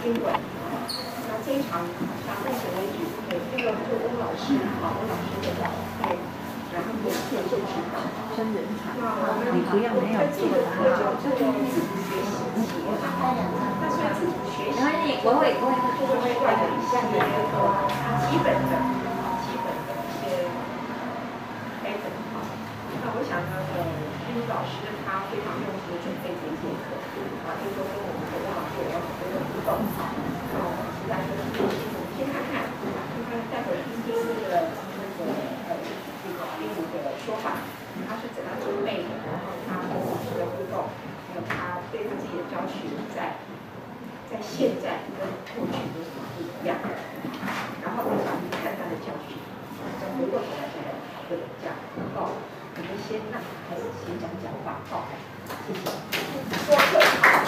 新闻。那这一场到目前为止，这个翁老师，翁老师的对，然后有片就指导真人场。你不要没有做的很好，就自己学习企业的。那虽然自己学习，我会带有一些基本的一些基本。那我想呢，英语老师他非常用心的准备这节课，就是说跟我们的翁老师有很多的互动。那我们期待说，先看看待会儿听听这个英语的说法，他是怎样准备的，然后他跟老师的互动，还有他对他自己的教学在现在跟过去有什么不一样，然后再看他的教学，再回过头来再来讨论这样。我们先让孩子先讲话，谢谢。说课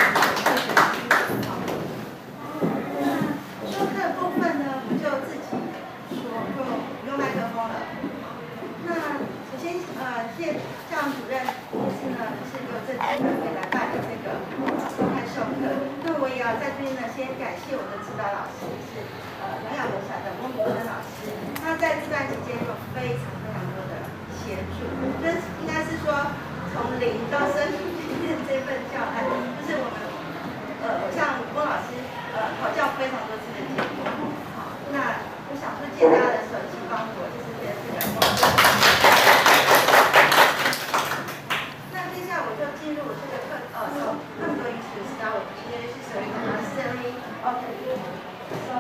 说课部分呢，我们就自己说，就不用麦克风了。那首先谢教养主任也是呢，是由这机会来办理这个公开授课。那我也要在这边呢，先感谢我的指导老师是南雅国小的翁明珍老师，他在这段期间有非常多的协助，这应该是说从零到升今天这份教案，就是我们像翁老师考教非常多次的结果。好，那我想说借大家的手一起帮我，就是这个工作。那接下来我就进入这个课so I'm going to start with English, so necessary. Okay. So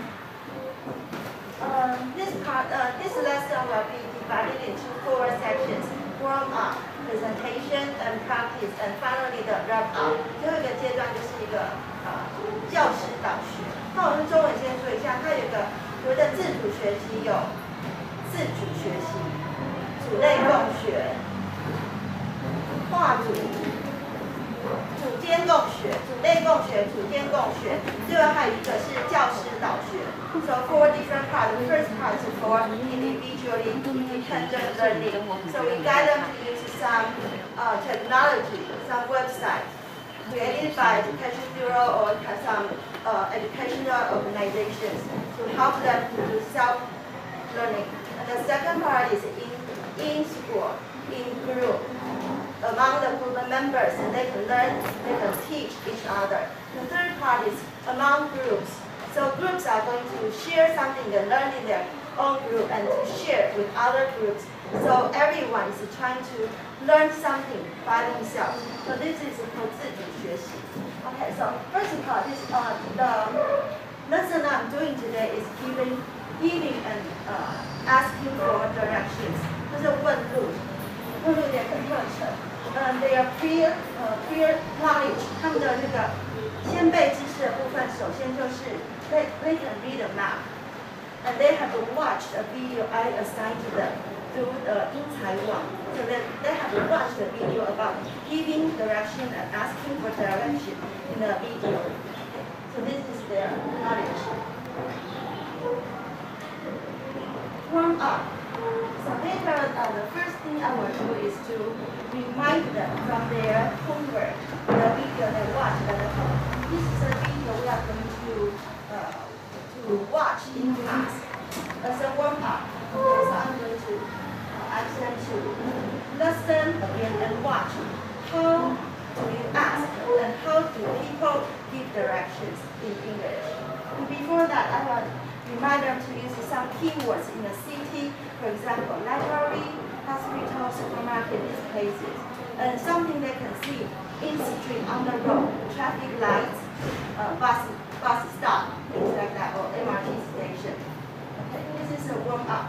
this lesson will be divided into 4 sections: warm up, presentation, and practice, and finally the wrap up. 最后一个阶段就是一个教师导学。那我们中文先说一下，它有一个所谓的自主学习，有自主学习、组类共学、跨组、组间共学、组类共学、组间共学，最后还有一个是教师导学。So 4 different parts. The first part is for individually independent learning. So we guide them to use some technology, some websites created by Education Bureau or some educational organizations to help them to do self-learning. And the second part is in school, in group, among the group members, and they can learn, they can teach each other. The third part is among groups. So groups are going to share something they learn in their own group and to share with other groups. So everyone is trying to learn something by themselves. So this is called 自主学习. Okay, so first of all, the lesson I'm doing today is giving and asking for directions. 就是问路的课程。They are clear knowledge. 他们的那个先辈知识的部分，首先就是 they can read a map, and they have to watch a video I assigned to them through the 英才网. So they have to watch the video about giving direction and asking for direction in the video. So this is their knowledge. Warm up. So the first thing I will do is to remind them from their homework, the video they watched at home. This is a video we are going to watch in class as a warm up. Okay, so I'm going to ask them to listen again and watch. How do you ask and how do people give directions in English? And before that, I will remind them to use some keywords in the city, for example, library, hospital, supermarket, these places. And something they can see in the street, on the road, traffic lights, bus stop, things like that, or MRT station. Okay, this is a warm up.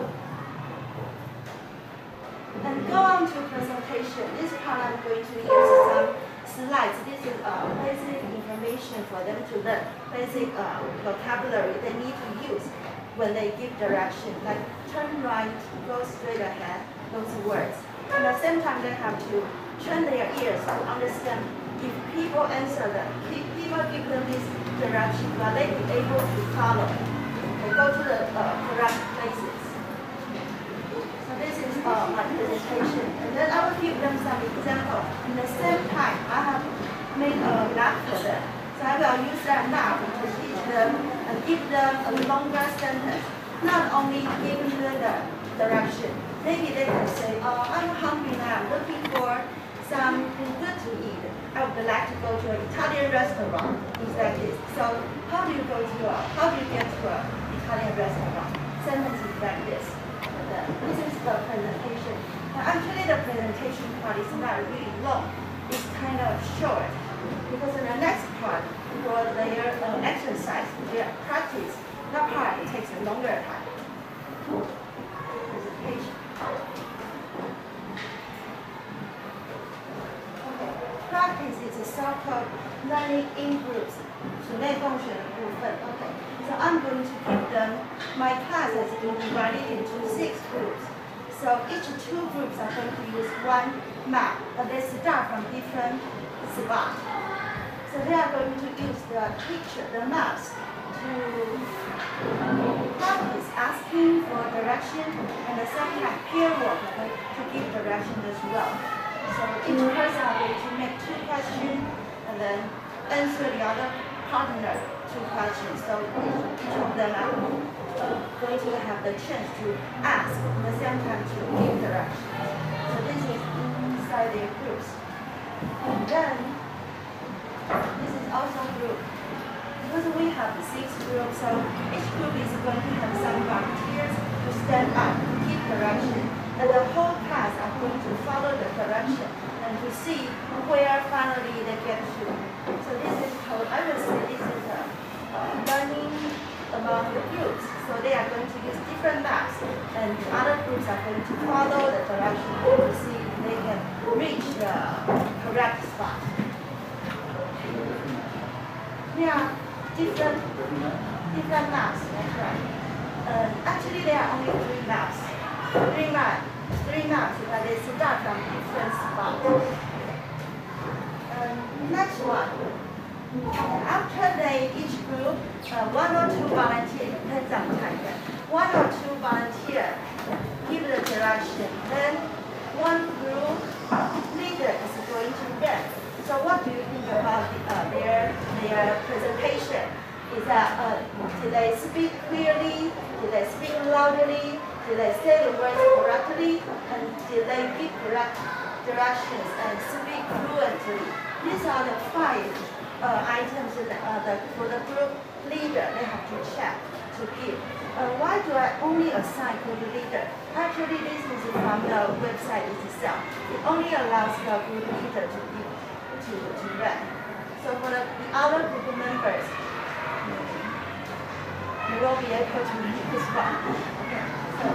And go on to presentation. This part I'm going to use some slides. This is basic information for them to learn, basic vocabulary they need to use when they give direction, like turn right, go straight ahead, those words. And at the same time, they have to train their ears to understand if people answer them, if people give them this direction, will they be able to follow and go to the correct places. So this is my presentation. And then I will give them some example. In the same time, I have made a map for them. So I will use that map to teach them them and give them a longer sentence. Not only giving them the direction. Maybe they can say, oh, I'm hungry now, I'm looking for something good to eat. I would like to go to an Italian restaurant. Things like this. So how do you get to an Italian restaurant? Sentences like this. This is the presentation. Actually, the presentation part is not really long. It's kind of short. Because in the next part, for their exercise, their practice, that part takes a longer time. Presentation. Okay. Practice is a so-called learning in groups. 组内共学的部分. Okay. So I'm going to give them, my class has been divided into 6 groups. So each 2 groups are going to use one map, but they start from different spots. So they are going to use the picture, the maps, to practice asking for direction and sometimes peer work to give direction as well. So each person are going to make 2 questions and then answer the other partner 2 questions. So each of them are going to have the chance to ask at the same time to give direction. So this is inside their groups. And then this is also group. Because we have 6 groups, so each group is going to have some volunteers to stand up, to give direction. And the whole class are going to follow the direction and to see where finally they get to. So this is called, I would say this is learning among the groups. So they are going to use different maps and the other groups are going to follow the direction to see if they can reach the correct spot. Yeah, different maps, that's right. Actually, there are only 3 maps. 3 maps, but they start from different spots. Next one. After each group, 1 or 2 volunteers, depends on time. 1 or 2 volunteers give the direction. Then 1 group leader is going to read. So what do you think about their presentation? Is that did they speak clearly? Did they speak loudly? Did they say the words correctly? And did they give correct directions and speak fluently? These are the 5 items that for the group leader they have to check to give. Why do I only assign group leader? Actually, this is from the website itself. It only allows the group leader to give. To read. So for the other group members, they will be able to read this one. Okay. So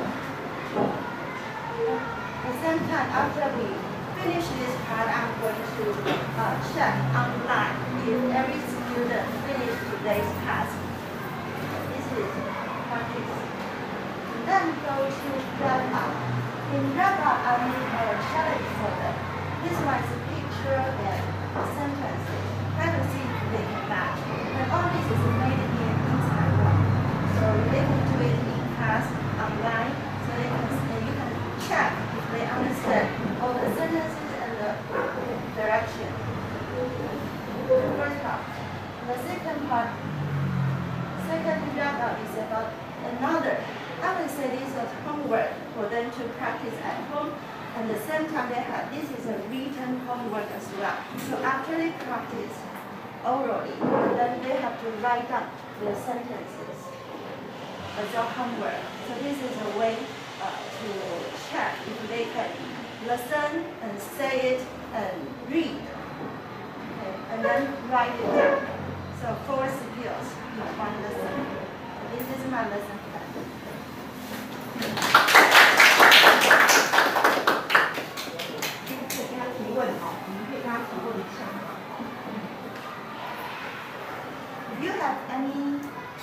at the same time, after we finish this part, I'm going to check online if every student finished today's task. This is practice. Then go to wrap up. In wrap up, I need a challenge for them. This one is a picture and sentences. Try to see if they can match. And all this is made here in Taiwan. So they can do it in class, online, so you can check if they understand all the sentences and the direction. The first part. The second part, second wrap-up is about another. I would say this is homework for them to practice at home. And at the same time, this is a written homework as well. So after they practice orally, then they have to write down their sentences as a homework. So this is a way to check if they can listen and say it and read. Okay. And then write it down. So 4 skills in 1 lesson. So this is my lesson plan. Do you have any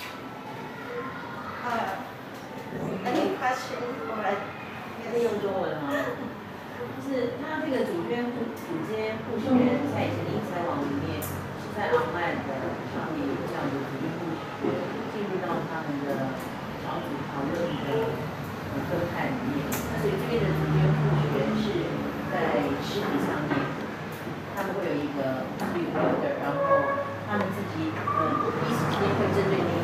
question or 可以用中文吗？就是它这个主接复学，在以前的英才网里面是在 online 的上面有这样的主接复学，进入到他们的小组讨论的课态里面。那所以这边的主接复学是在实体上面，他们会有一个 recorder， 然后他们自己第一时间会针对你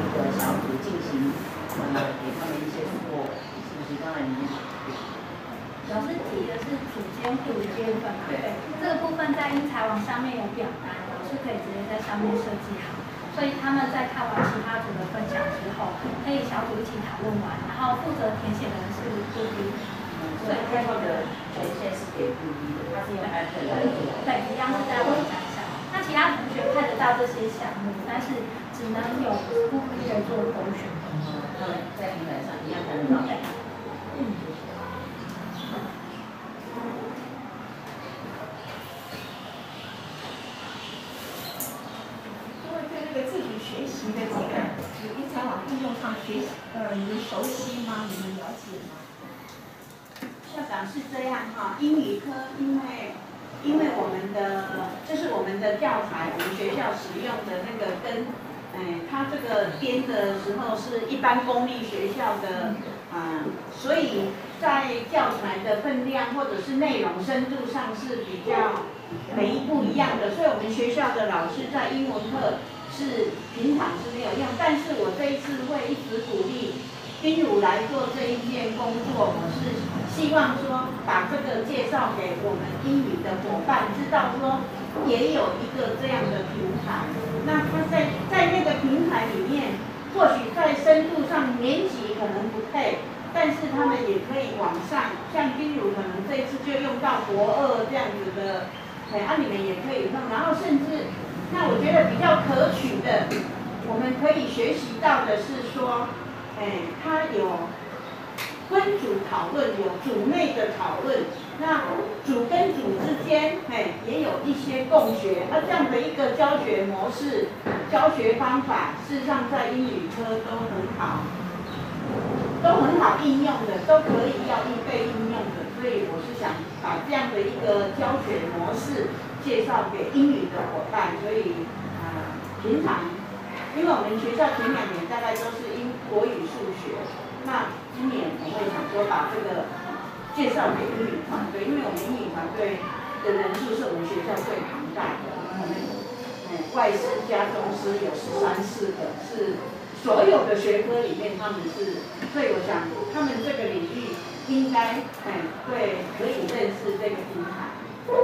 里面。 老师提的是组间互的部分嘛？对，这个部分在英才网上面有表单，老师可以直接在上面设计好。所以他们在看完其他组的分享之后，可以小组一起讨论完，然后负责填写的人是杜迪。 对，最后的权限是给杜迪的，他是用 iPad 来做。 对，一样是在网站上。那其他同学看得到这些项目，但是只能有不可以做勾选。 他们在平台上一样看得到。 学习的这个英才网应用上学习，你们熟悉吗？你们了解吗？ 校长是这样哈，英语科因为我们的这是我们的教材，我们学校使用的那个跟它这个编的时候是一般公立学校的所以在教材的分量或者是内容深度上是比较每一不一样的，所以我们学校的老师在英文课是平常是没有用，但是我这一次会一直鼓励彬如来做这一件工作，我是希望说把这个介绍给我们英语的伙伴，知道说也有一个这样的平台。那他在那个平台里面，或许在深度上年级可能不配，但是他们也可以往上，像彬如可能这一次就用到国2这样子的，你们也可以弄，然后甚至。那我觉得比较可取的，我们可以学习到的是说，它有分组讨论，有组内的讨论，那组跟组之间，也有一些共学，这样的一个教学模式、教学方法，事实上在英语科都很好应用的，都可以要被应用的，所以我是想把这样的一个教学模式。介绍给英语的伙伴，所以平常，因为我们学校前2年大概都是国语、数学，那今年我会想说把这个介绍给英语团队，因为我们英语团队的人数是我们学校最庞大的，我们外师加中师有13、14个，是所有的学科里面他们是，所以我想他们这个领域应该会可以认识这个平台。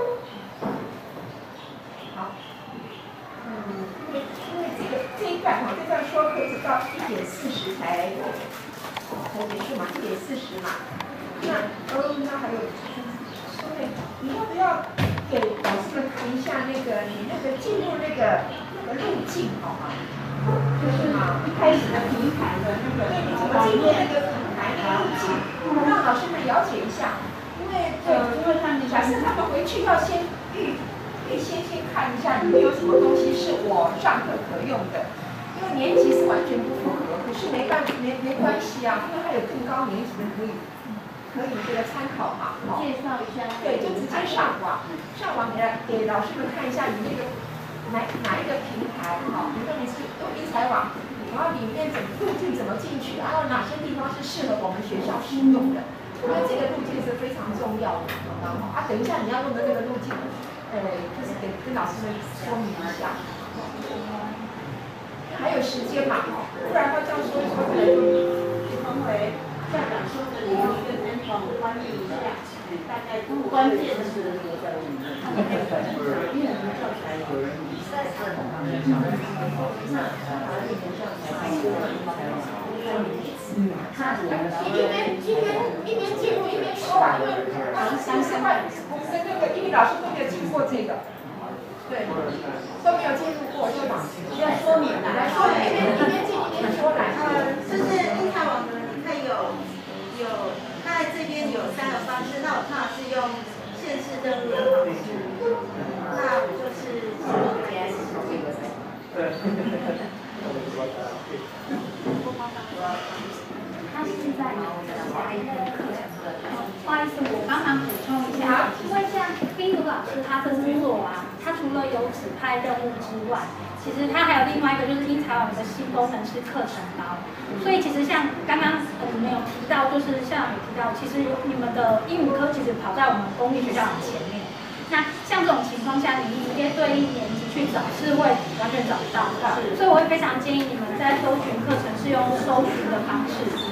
因为这一段说课是到1点40才结束嘛，1点40嘛。那还有，你要不要给老师们谈一下你进入那个路径好吗？就是一开始的平台的对，你怎么进入那个平台那个路径，让老师们了解一下。因为假设他们回去要先先看一下里面有什么东西是我上课可用的，因为年级是完全不符合，可是没关系啊，因为它有更高年级的可以这个参考嘛。 介绍一下。 对，就直接上网给老师们看一下你那个哪一个平台比如说你是用英才网，然后里面路径怎么进去，然后哪些地方是适合我们学校使用的，因为这个路径是非常重要的。等一下你要用的那个路径。就是跟老师们说明一下，还有时间嘛，不然他这样说可能成为校长说的，你一个人帮我翻译一下，大概关键是因为我们教材有人在看，那他把那个教材修了一他一边进入一边说完，因为我们的那个英语老师都没有经过这个，对，都没有进入过，是吧？ 要说明来说明， 一边进一边说来。 就是英才网的，你看有，大概这边有3个方式，那我通常是用线式登录的方式，那我就是进入 PS 这个。对。 他现在有下一个课程的，不好意思，我帮忙补充一下，因为像彬如老师他这次做他除了有指派任务之外，其实他还有另外一个就是英才网的新功能是课程包，所以其实像刚刚你们有提到，就是校长有提到，其实你们的英语科其实跑在我们公立学校很前面。那像这种情况下，你直接对应年级去找是会完全找不到的，所以我会非常建议你们在搜寻课程是用搜寻的方式。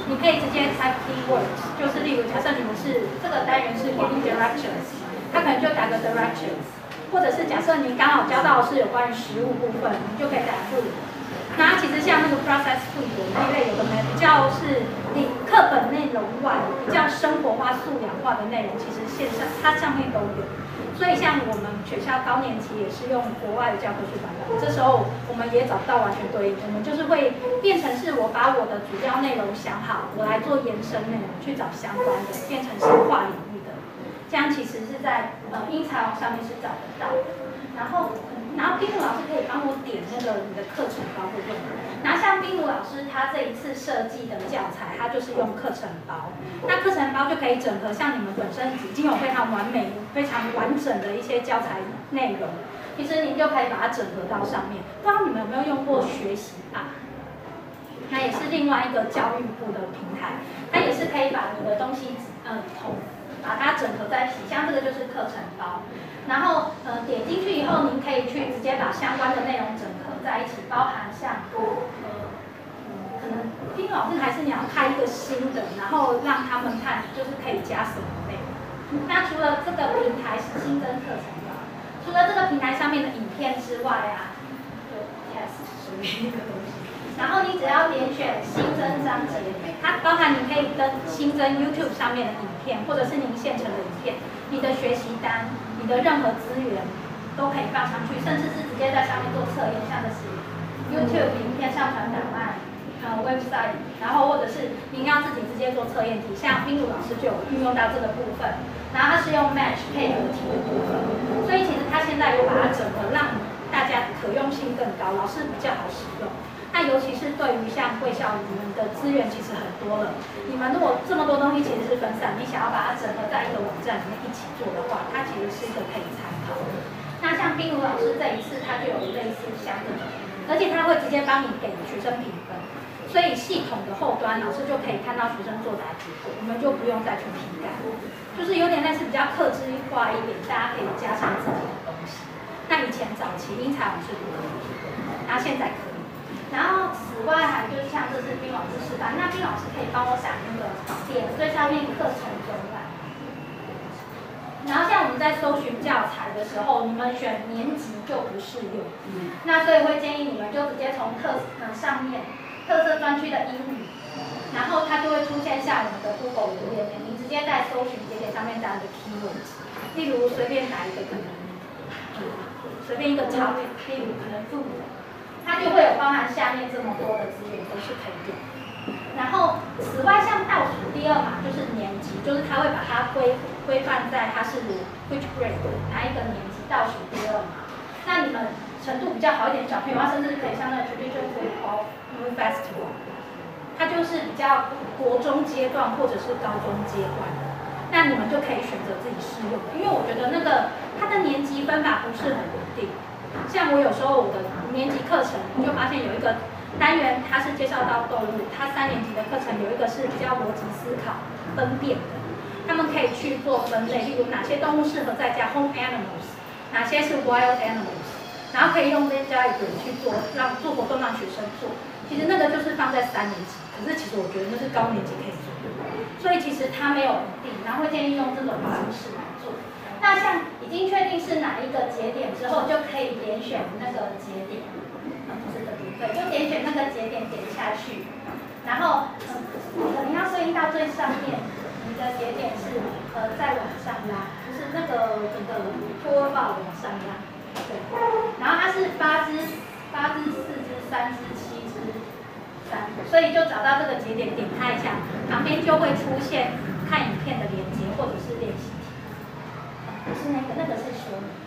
你可以直接 type keywords， 就是例如假设你们是这个单元是 giving directions， 它可能就打个 directions， 或者是假设你刚好教到的是有关于食物部分，你就可以打 food。那其实像那个 process food 那一类有的没比较是你课本内容外比较生活化、素养化的内容，其实线上它上面都有。所以像我们学校高年级也是用国外的教科书版本，这时候我们也找不到完全对应，我们就是会变成是我把我的主要内容想好，我来做延伸内容去找相关的，变成是跨领域的。这样其实是在英才网上面是找得到的。然后冰如老师可以帮我点那个你的课程包部分。然后像冰如老师他这一次设计的教材，他就是用课程包。那课程包就可以整合像你们本身已经有非常完美、非常完整的一些教材内容，其实您就可以把它整合到上面。不知道你们有没有用过学习啊？那也是另外一个教育部的平台，它也是可以把你的东西把它整合在一起，像这个就是课程包。然后点进去以后，您可以去直接把相关的内容整合在一起，包含像可能冰老师还是你要开一个新的，然后让他们看就是可以加什么内容。那除了这个平台是新增课程包，除了这个平台上面的影片之外啊，就 test 属于一个东西。然后你只要点选新增章节，它包含你可以新增 YouTube 上面的影片，或者是您现成的影片，你的学习单。你的任何资源都可以放上去，甚至是直接在上面做测验，像的是 YouTube 影片上传档案，website， 然后或者是您要自己直接做测验题，像冰如老师就有运用到这个部分，然后它是用 match 配合题的部分，所以其实它现在有把它整合，让大家可用性更高，老师比较好使用。那尤其是对于像贵校，你们的资源其实很多了。你们如果这么多东西其实是分散，你想要把它整合在一个网站里面一起做的话，它其实是一个可以参考的。那像冰如老师这一次，他就有类似相对的，而且他会直接帮你给学生评分，所以系统的后端老师就可以看到学生作答结果，我们就不用再去批改，就是有点类似比较客制化一点，大家可以加上自己的东西。那以前早期英才网是不可以的，然后现在可以。然后此外还就是像这是冰老师示范，那冰老师可以帮我打那个点最上面课程中来。然后像我们在搜寻教材的时候，你们选年级就不适用，那所以会建议你们就直接从上面特色专区的英语，然后它就会出现像我们的 Google 的页面，你直接在搜寻节点上面打的 keywords， 例如随便打一个可能，随便一个 topic， 例如可能 food。它就会有包含下面这么多的资源都是可以用。然后此外，像倒数第二码就是年级，就是它会把它规范在它是 which grade 哪一个年级倒数第二码。那你们程度比较好一点小朋友，他甚至可以像那个 traditional football festival， 它就是比较国中阶段或者是高中阶段的。那你们就可以选择自己适用的，因为我觉得那个它的年级分法不是很稳定。像我有时候我的年级课程，你就发现有一个单元，它是介绍到动物，它3年级的课程有一个是比较逻辑思考、分辨的，他们可以去做分类，例如哪些动物适合在家 home animals， 哪些是 wild animals， 然后可以用这些diagram去做活动让学生做。其实那个就是放在3年级，可是其实我觉得那是高年级可以做的，所以其实它没有稳定，然后会建议用这种方式来做。那像已经确定是哪一个节点之后，就可以点选那个节点，不是的，对，就点选那个节点点下去，然后你要对应到最上面，你的节点是再往上拉，就是那个整个拖把往上拉，对，然后它是8支、4支、3支、7支、3，所以就找到这个节点，点它一下，旁边就会出现看影片的连接或者是练习。不是那个是说明。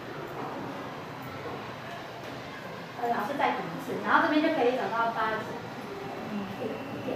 老师再点一次，然后这边就可以找到8支。点。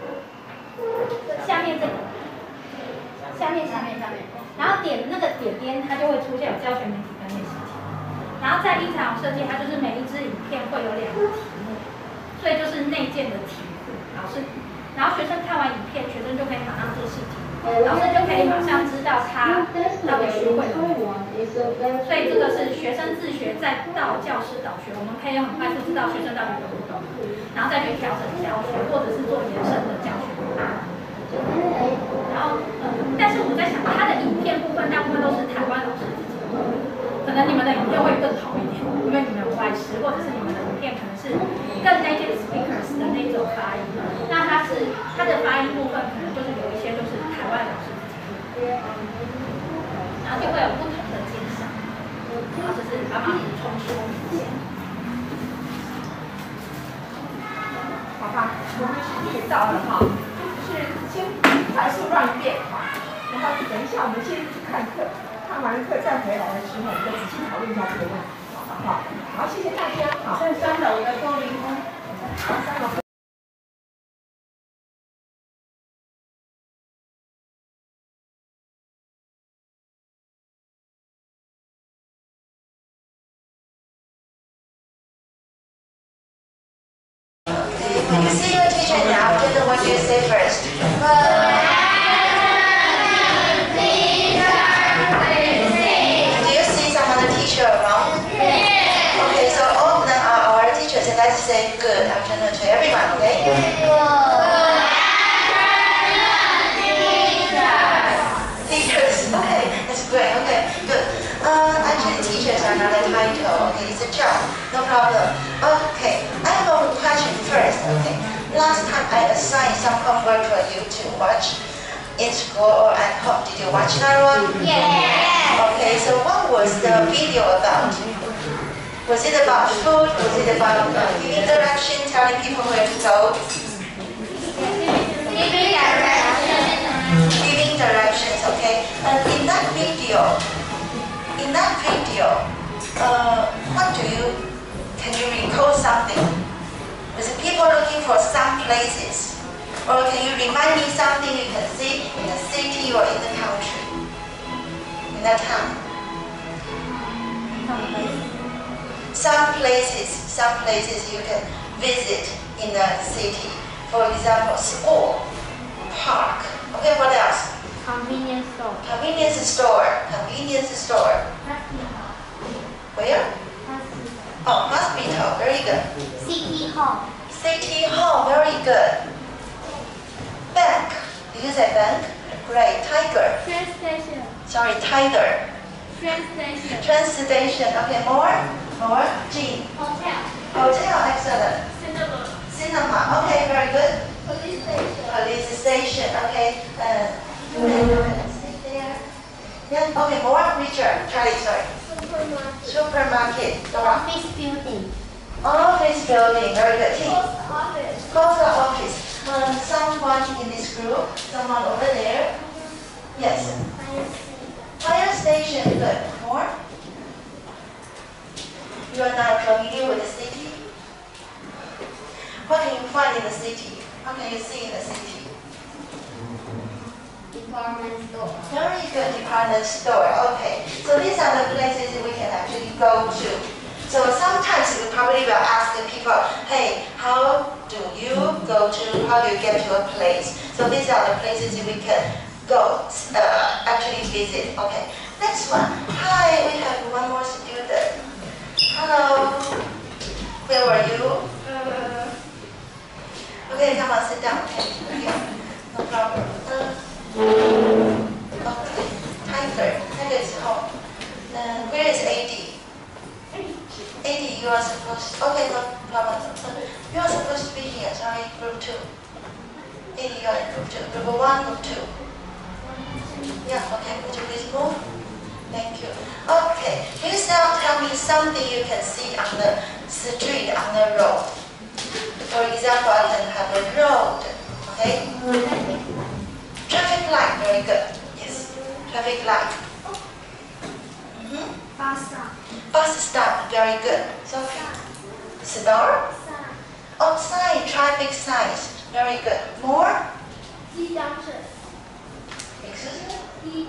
下面这个，下面，然后点那个点边，它就会出现有教学媒体跟练习题。然后在英才网设计，它就是每一支影片会有2个题目，所以就是内建的题库，老师，然后学生看完影片，学生就可以马上做试题。老师就可以马上知道他到底学会了没有，所以这个是学生自学再到教师导学，我们可以很快速知道学生到底懂不懂，然后再去调整教学，或者是做延伸的教学。 然后但是我在想，他的影片部分大部分都是台湾老师自己录的，可能你们的影片会更好一点，因为你们有外师，或者是你们的影片可能是更 native speakers 的那种发音。那他的发音部分可能就是有一些就是台湾老师自己录的，然后就会有不同的介绍，然后就是帮忙补充说明一下。 好吧，我们时间也到了哈，就是先快速让一遍哈，然后等一下我们先去看课，看完课再回来的时候，我们再仔细讨论一下这个问题，好不好？好，谢谢大家。好， 在3楼的高龄宫。 好，3楼。 When you see your teacher now, tell them what you say first. Do you see some other teacher around? Okay, so all of them are our teachers, and let's say good afternoon to everyone, okay? Teachers, okay, that's great, okay, good. Actually, teachers are not a title, okay, it's a job, no problem. Okay, I have a question first, okay. Last time I assigned some homework for you to watch in school or at home. Did you watch that one? Yeah. Okay, so what was the video about? Was it about food? Was it about giving direction, telling people where to go? Giving directions, okay. And in that video, can you recall something? Was it people looking for some places? Or can you remind me something you can see in the city or in the country? In the town? Some places you can visit in the city. For example, school, park. Okay, what else? Convenience store. Convenience store. Where? Oh, hospital. Very good. City hall. Very good. Bank. Did you say bank? Great. Tiger. Train station. Sorry, tiger. Train station. Okay, more? G. Hotel. Excellent. Cinema. Okay, very good. Police station. Okay. Yeah. Okay, more. Richard. Charlie. Sorry. Supermarket. Dora. Office building. Very good. T. Post office. Someone in this group. Someone over there. Yes. Fire station. Good. More. You are not familiar with the city? What can you find in the city? What can you see in the city? Department store. Very good, department store. Okay, so these are the places we can actually go to. So sometimes we probably will ask the people, hey, how do you get to a place? So these are the places we can go, actually visit. Okay, next one. Hi, we have one more student. Hello. Where were you? Okay, come on, sit down. Okay, here. No problem. Okay, Tiger is home. Where is AD? AD, you are supposed to, okay, no problem. You are supposed to be here, sorry, group 2. AD, you are in group 2. Group 1, group 2. Yeah, okay, would you please move? Thank you. Okay, please now tell me something you can see on the street, on the road. For example, I can have a road, okay? Traffic light, very good. Yes, traffic light. Bus stop, very good. Sophie. Store? Oh, sign, traffic signs, very good. More? Excuse me?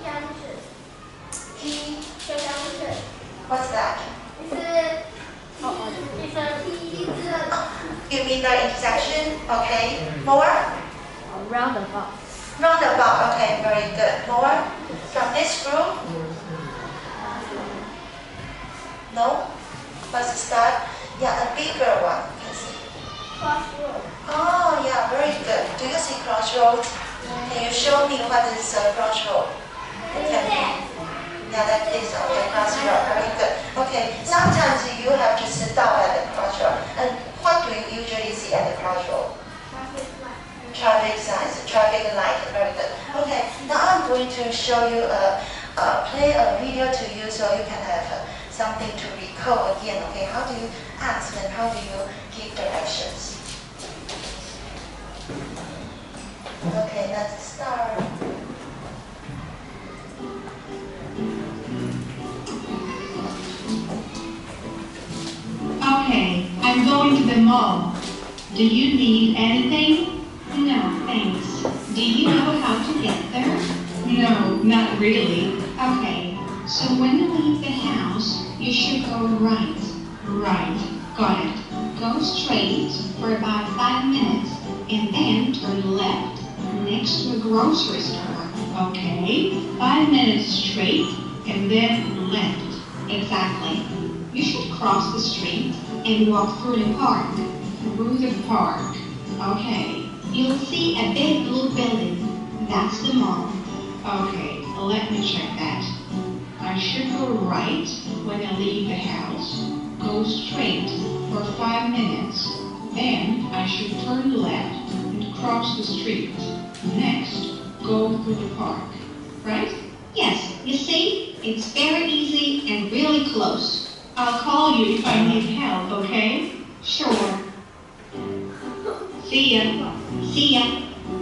What's that? You mean the intersection? Okay. More? Roundabout. Roundabout. Okay, very good. More? From this group? No? Bus stop? Yeah, a bigger one. You can see. Oh, yeah, very good. Do you see crossroads? Can you show me what is a crossroad? Yeah, that is okay, crossroad. Very good. Okay, sometimes you have to sit down at the crossroad. And what do you usually see at the crossroad? Traffic signs, traffic light. Very good. Okay, now I'm going to show you play a video to you so you can have something to recall again. Okay, how do you ask and how do you give directions? Okay, let's start. Okay, I'm going to the mall. Do you need anything? No, thanks. Do you know how to get there? No, not really. Okay, so when you leave the house, you should go right. Right, got it. Go straight for about 5 minutes and then turn left next to a grocery store. Okay, 5 minutes straight and then left. Exactly. You should cross the street and walk through the park. Through the park. Okay. You'll see a big blue building. That's the mall. Okay, let me check that. I should go right when I leave the house. Go straight for 5 minutes. Then I should turn left and cross the street. Next, go through the park. Right? Yes, you see? It's very easy and really close. I'll call you if I need help, okay? Sure. See ya. See ya.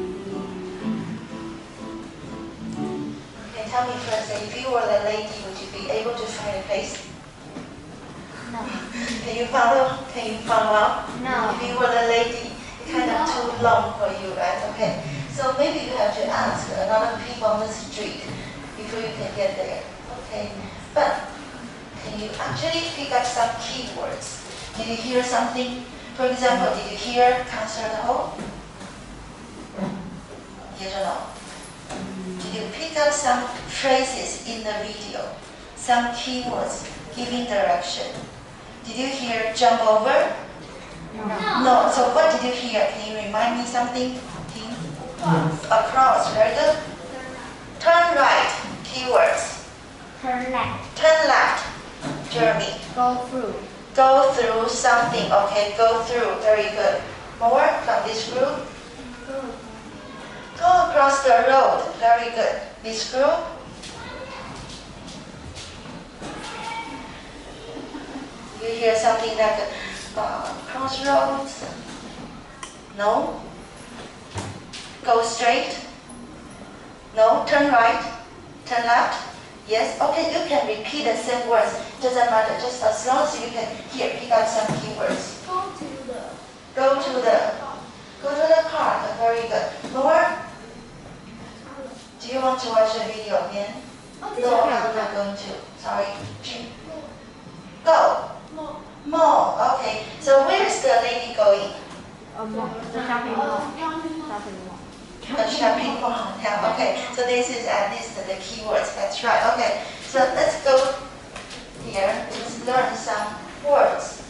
Okay, tell me first, if you were a lady, would you be able to find a place? No. Can you follow? Can you follow up? No. If you were a lady, it's kind of too long for you, right? Okay. So maybe you have to ask a lot of people on the street before you can get there. Okay. But can you actually pick up some keywords? Did you hear something? For example, did you hear concert hall? Yes or no? Did you pick up some phrases in the video? Some keywords giving direction? Did you hear jump over? No. So what did you hear? Can you remind me something? Across. Very good. Turn right. Keywords. Turn left. Turn left. Jeremy. Go through. Go through something. Okay, go through. Very good. More from this group. Go across the road. Very good. This group. You hear something like crossroads? No? Go straight? No? Turn right? Turn left? Yes? Okay, you can repeat the same words. Doesn't matter, just as long as you can hear, pick up some keywords. Go to the park. Very good. More? Do you want to watch the video again? No, I'm not going to. Sorry. Go. Mall. Okay. So where's the lady going? The shopping mall. A shopping mall. Yeah, okay. So this is at least the keywords. That's right. Okay. So let's go here. Let's learn some words.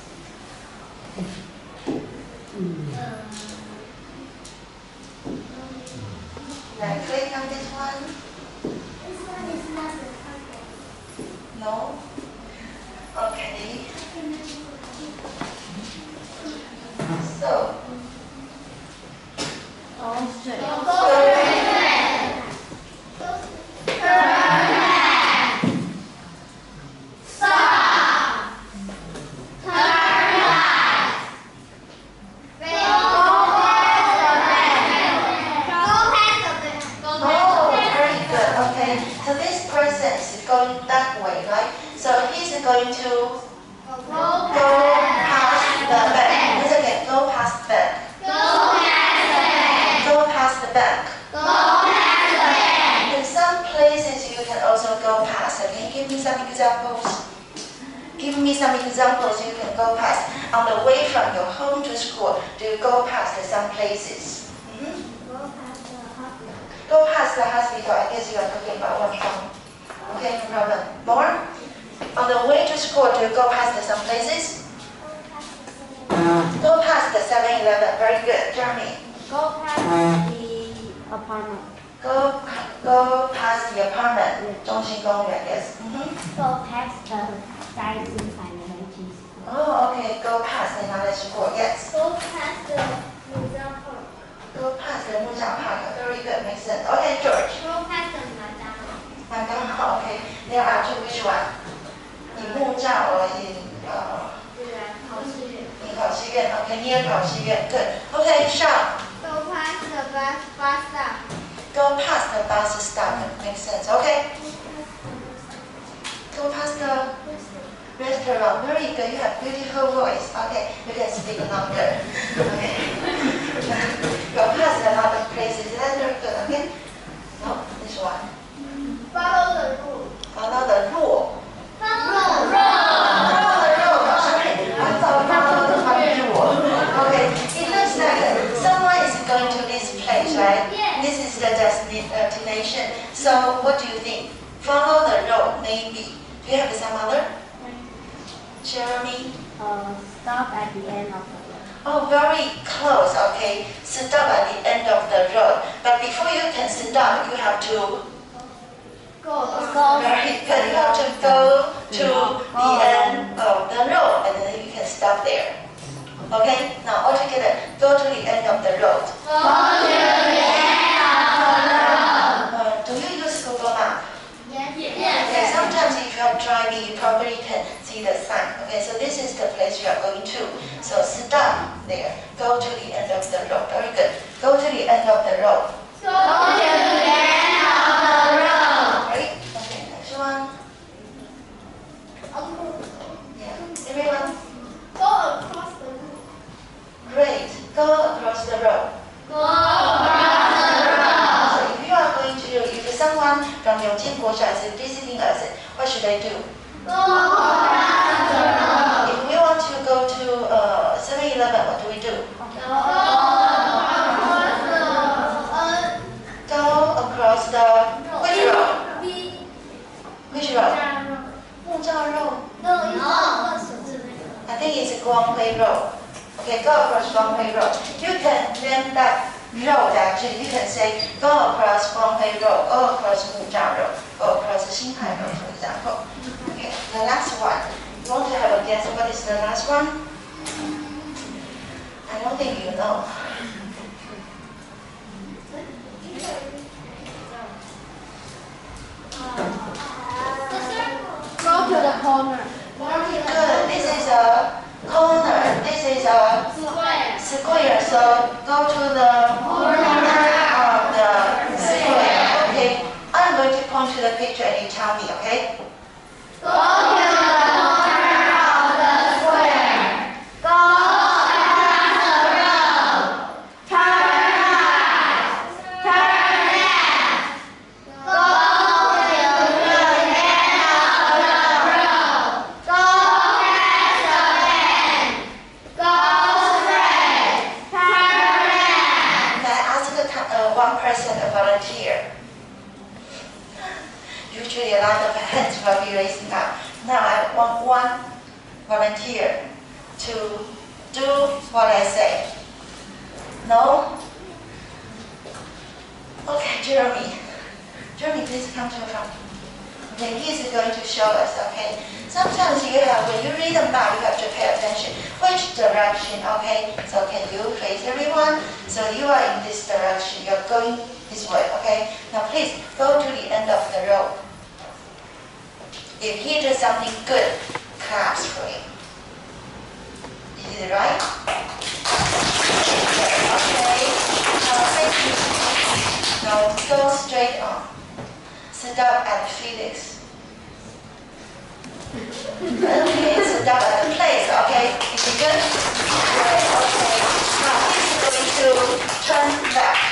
Now click on this one. This one is not the target. No. Okay. So. Going to go past the bank. Once again, go past the bank. Go past the bank. In some places you can also go past. Okay, give me some examples. Give me some examples you can go past. On the way from your home to school, do you go past some places? Go past the hospital. I guess you are talking about one phone. Okay, no problem. More? On the way to school, do you go past some places? Go past the 7-Eleven. Very good. Jeremy. Go past the apartment. Go past the apartment. 中心公园 yes. Go past the 加一只彩的人机。 Oh, okay. Go past another school. Yes. Go past the museum park. Go past the Museum Park. Very good. Makes sense. Okay, George. Go past the McDonald's. McDonald's. Okay. There are two. Which one? In 木栅 or in 考试院 Okay, near 考试院 Good. Okay, Sean. Go past the bus stop. Go past the bus stop. Makes sense. Okay. Go past the restaurant. Very good. You have beautiful voice. Okay, you can speak longer. Okay. Go past a lot of places. That's very good. Okay. No, this one. Follow the rule. Follow the rule. Follow the Okay, it looks like someone is going to this place, right? Yes. This is the destination. So what do you think? Follow the road, maybe. Do you have some other? Jeremy? Stop at the end of the road. Oh, very close, okay. Stop at the end of the road. But before you can stop, you have to... Go. Very good. You have to go to the end of the road, and then you can stop there. Okay? Now, all together, go to the end of the road. Go to the end of the road. Do you use Google Map? Yes. Okay, sometimes if you are driving, you probably can see the sign. Okay, so this is the place you are going to. So stop there. Go to the end of the road. Very good. Go to the end of the road. Go to the end of the road. Right? Okay, next one. Yeah. Everyone? Go across the road. Great. Go across the road. Go across the road. So if someone from Yongjian Guoshua is visiting us, what should they do? Go across the road. If we want to go to 7-Eleven, what do we do? Go across the which road? Which road? 木栅 road. I think it's Guanghui Road. Okay, go across Guanghui Road. You can name that road actually. You can say go across Guanghui Road, go across Muzhang Road, go across Xinhai Road, for example. Okay, the last one. You want to have a guess what is the last one? I don't think you know. Go to the corner. Very good. This is a corner. This is a square. So go to the corner of the square. Okay. I'm going to point to the picture and you tell me, okay? Go to the corner of the square. Go across the road. Turn right. Turn left. Go to the end of the road. Go past the bend. Go straight. Turn left. Can I ask one person, a volunteer? Usually a lot of hands will be raising up. Now I want one volunteer to do what I say. No? Okay, Jeremy. Jeremy, please come to the front. Okay, he is going to show us, okay? Sometimes when you read a map, you have to pay attention. Which direction, okay? So can you face everyone? So you are in this direction, you're going this way, okay? Now please, go to the end of the road. If he does something good, claps for him. You did it right? Okay. Now face me. Now go straight on. Stop at Felix. Okay, stop at the place, okay? Is it good? Good, okay. Now he's going to turn left.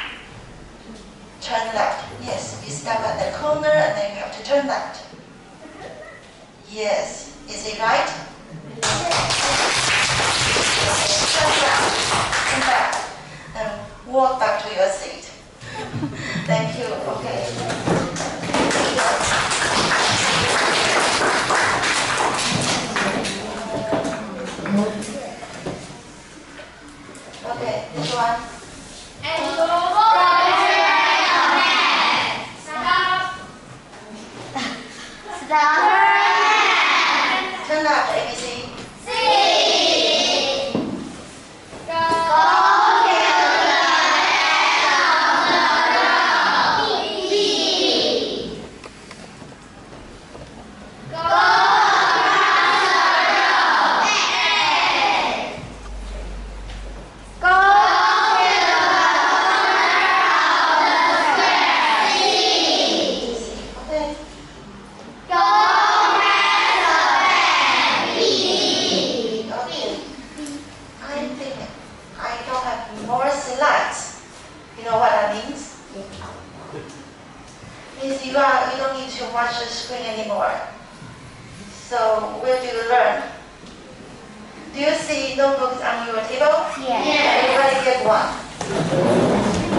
Turn left. Yes, you stop at the corner and then you have to turn left. Yes. Is it right? Turn around. Turn back. And walk back to your seat. Thank you. Okay. Okay, this one. And go right. Turn up the ABC. You don't need to watch the screen anymore. So where do you learn? Do you see notebooks on your table? Yes. Everybody get one.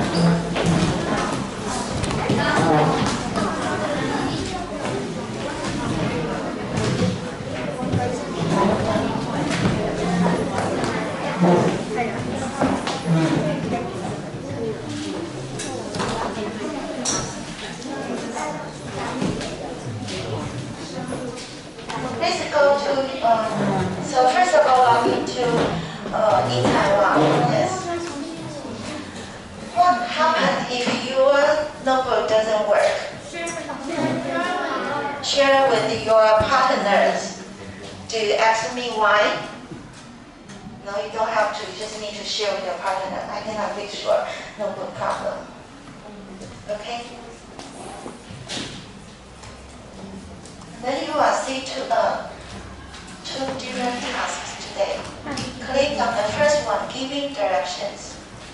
Please go to, so first of all, log into in Taiwan. Yes. What happens if your notebook doesn't work? Share with your partners. Do you ask me why? No, you don't have to. You just need to share with your partner. I cannot fix your notebook problem. Okay? Then you will see two different tasks today. Click on the first one, giving directions.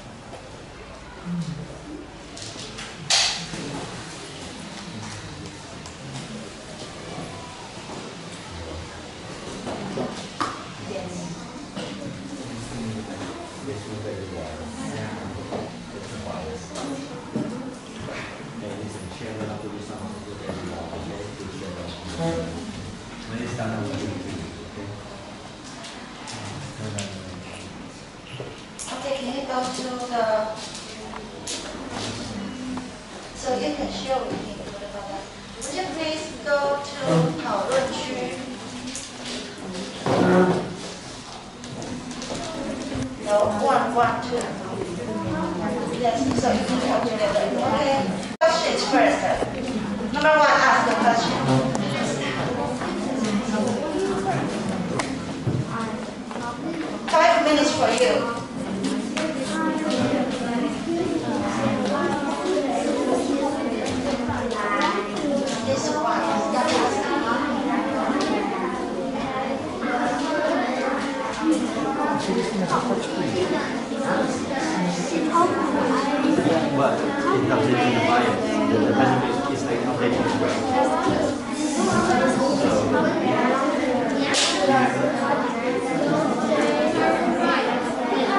Okay, can you go to the, so you can share with me. Would you please go to 讨论区? No, 1, 1, 2. Yes, so you can talk together. Okay. Questions first. Number 1, ask the question. 5 minutes for you. This one. But it updates the bio. The benefit is like updating as well. So,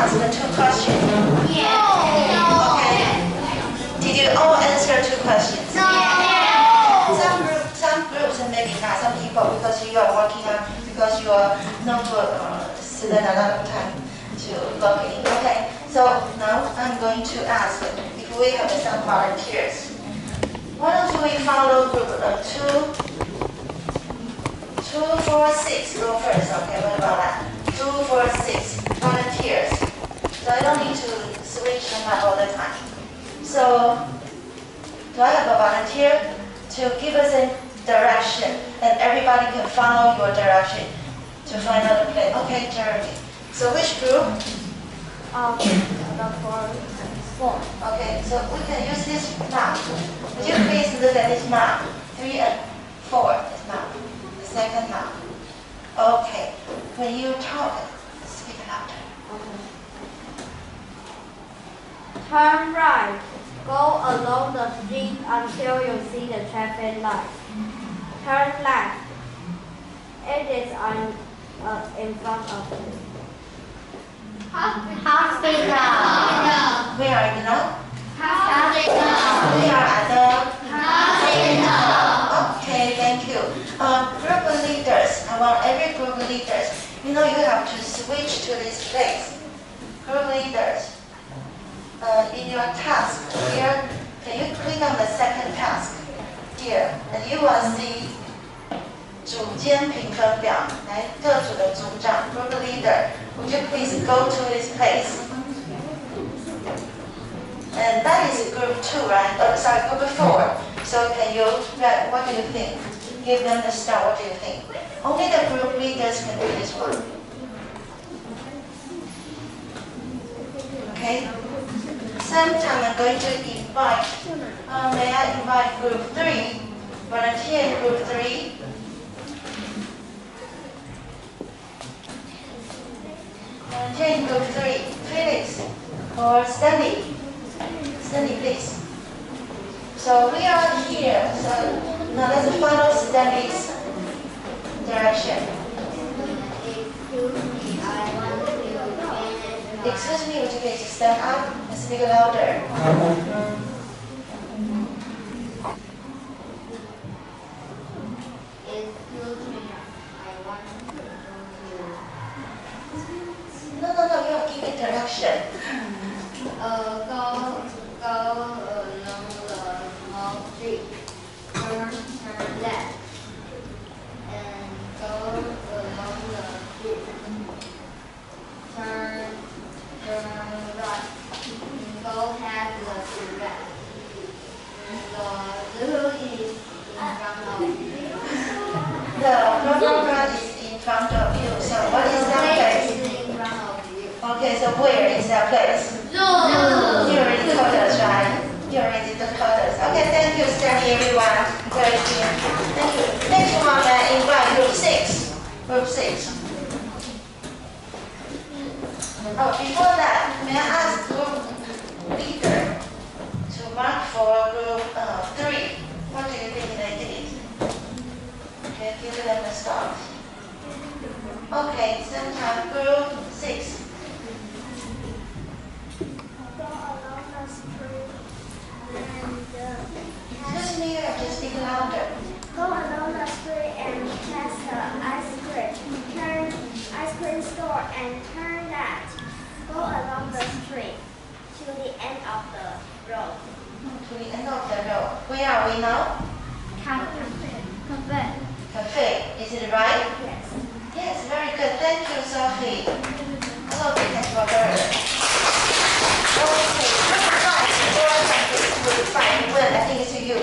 ask the 2 questions? Okay. Did you all answer 2 questions? Some groups and maybe not. Some people because you are working on because you are notebook student a lot of time to log in. Okay. So now I'm going to ask if we have some volunteers. Why don't we follow group 2, 4, 6 go first? Okay, what about that? 2, 4, 6 volunteers. So I don't need to switch them up all the time. So do I have a volunteer to give us a direction and everybody can follow your direction to find out the place? Okay, Jeremy. So which group? The 4. Okay, so we can use this map. Would you please look at this map? 3 and 4 is map. The second map. Okay. When you talk, speak louder. Turn right. Go along the street until you see the traffic light. Turn left. It is in front of you. Hospital. Where are you now? Hospital. We are at the Hospital. Okay, thank you. Group leaders, I want every group leaders. You know you have to switch to this place. Group leaders. In your task here, can you click on the second task here, and you will see 组间评分表，来各组的组长 group leader. Would you please go to this place? And that is group 2, right? Oh, sorry, group 4. So can you, what do you think? Give them the star, what do you think? Only the group leaders can do this one. Okay? Same time I'm going to invite, may I invite group 3? Volunteer in group 3. Volunteer in group 3. Felix or Stanley. Stanley, please. So we are here. So now let's follow Stanley's direction. Excuse me, would you please stand up and speak louder? No, you are giving direction. Go along the small street. Turn left. And go along the street. Turn right. Go past the cigarette. The blue is in front of you. The rubber is in front of you. So what is that place? In front of you. Okay, so where is that place? You already told us, right? You already told us. Okay, thank you, Stanley, everyone. Very clear. Thank you. Next one, I invite group 6. Group 6. Oh, before that, may I ask group leader to mark for group 3? What do you think they did? Okay, give them a start. Okay, same time, group 6. Go along the street and Excuse me, you have to speak louder. go along the street and pass the ice cream store and turn left. Go along the street to the end of the road. To the end of the road. Where are we now? Cafe. Cafe. Is it right? Yes. Yes, very good. Thank you, Sophie. Sophie, thank you, Roberta. Okay, group 5. Well, I think it's you.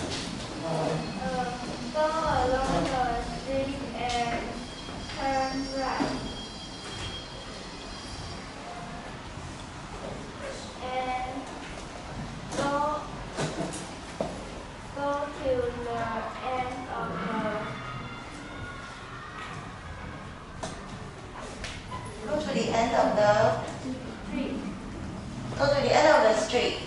Go along the street and turn right. And go to the end of Go to the end of the street. Go to the end of the street.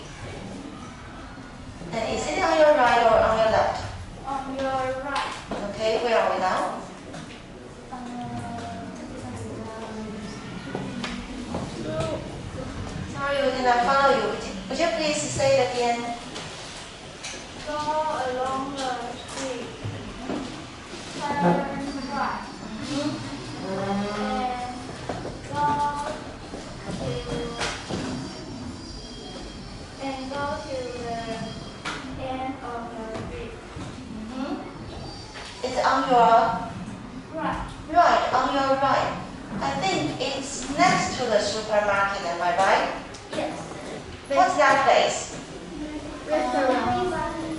And is it on your right or on your left? On your right. Okay, where are we now? can I follow you? Would you please say it again? Go along the street. Turn right. And go to the end of the street. It's on your Right. right, on your right. I think it's next to the supermarket, am I right? Yes. What's that place? Restaurant.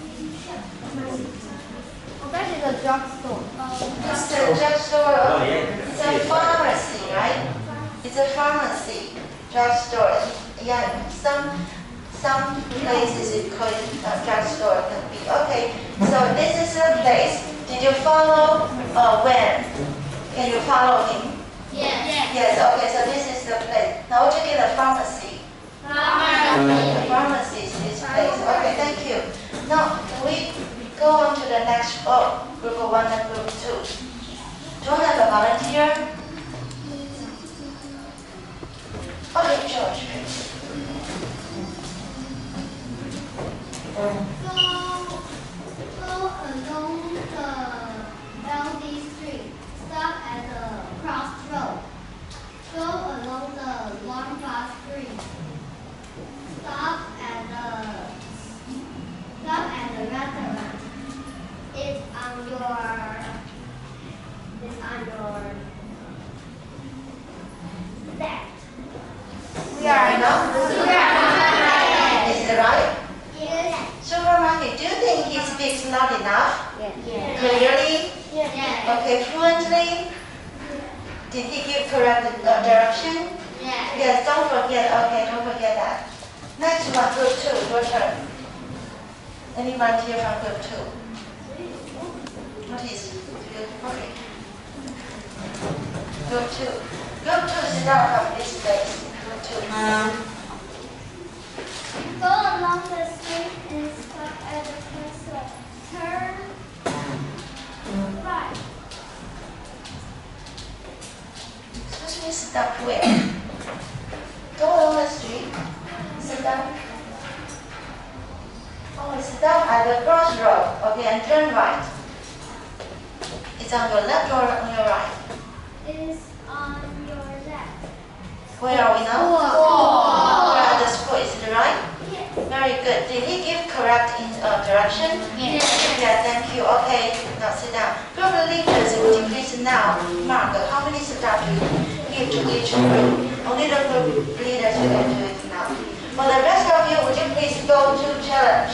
That is a drugstore. It's the drugstore. It's a pharmacy, right? It's a pharmacy, drugstore. Yeah, some places it could drugstore can be. Okay, so this is the place. Did you follow when? Can you follow him? Yes. Yes, okay, so this is the place. Now what you get the pharmacy? The pharmacy is this place. Okay, thank you. Now we go on to the next group of 1 and group 2. Do I have a volunteer? Okay, George, please. Go along the LD Street. Stop at the crossroad. Go along the Lombard Street. Stop at the restaurant. It's on your left. We are enough? Is it right? Yes. Supermarket, do you think he speaks not enough? Yes. Clearly? Yes. Okay, fluently? Did he give correct direction? Yes. Yes, don't forget. Okay, don't forget that. Next one, group 2, your turn. Any volunteer from group 2? What is okay. Group 2. Group 2 is not from this place. Group 2. Go along the street and stop at the crossroad. Turn right. Excuse me, stop where? Go along the street. Sit down. Oh, stop at the crossroad. Okay, and turn right. It's on your left or on your right? Is on your left. Where are we now? We're at the school, is it right? Yes. Very good. Did he give correct direction? Yes. Yeah, thank you. Okay, now sit down. Group leaders, would you please now mark how many steps do you give to each group? Only the group leaders will do it now. For the rest of you, would you please go to challenge?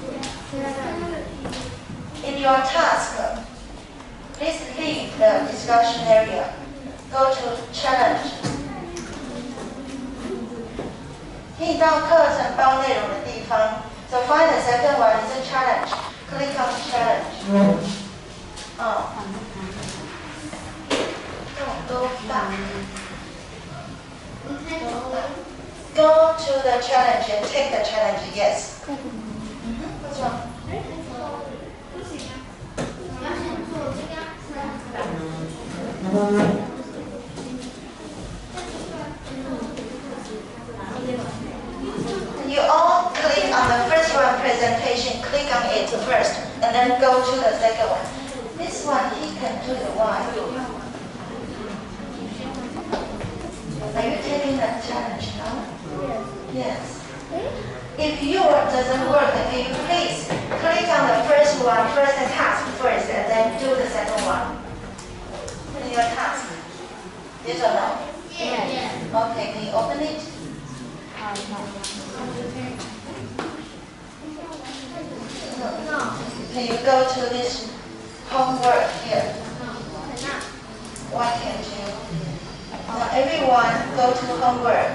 In your task, please leave the discussion area. Go to challenge. 可以到课程包内容的地方。So find the second one is a challenge. Click on challenge. Go back. Go to the challenge and take the challenge. Yes. What's wrong? You all click on the first one presentation, click on it first, and then go to the second one. This one, he can do the one. Are you taking that challenge now? Yes. If yours doesn't work, can you please click on the first one, first task first, and then do the second one? In your task. Yes or no? Yes. Okay, can you open it? No. Can you go to this homework here? Why can't you? Now everyone go to homework.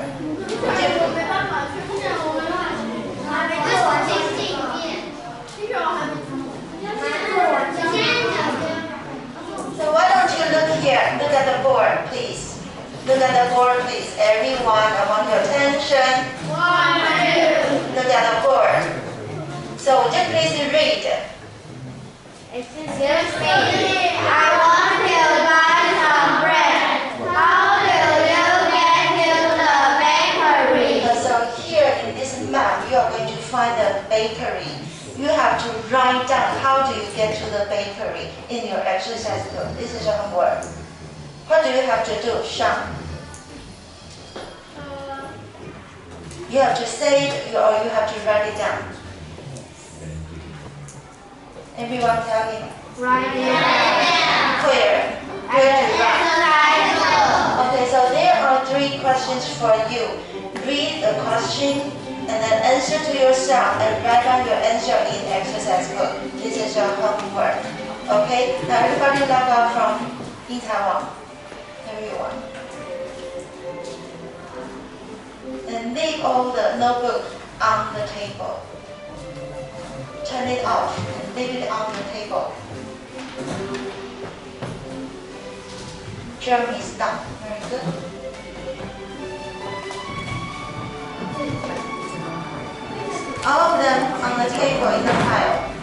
So why don't you look here? Look at the board, please. Look at the board, please. Everyone, I want your attention. Look at the board. So would you please read? Excuse me, I want to buy some bread. How do you get to the bakery? So here find the bakery, you have to write down how do you get to the bakery in your exercise book. This is your homework. What do you have to do, Sean? You have to say it or you have to write it down. Everyone tell him. Write it down. Where? Where to write? Okay, so there are 3 questions for you. Read the question and then answer to yourself and write down your answer in exercise book. This is your homework. Okay? Now everybody log out from in Taiwan. Everyone. And leave all the notebook on the table. Turn it off and leave it on the table. Jeremy, stop. Very good. All of them on the table in the pile.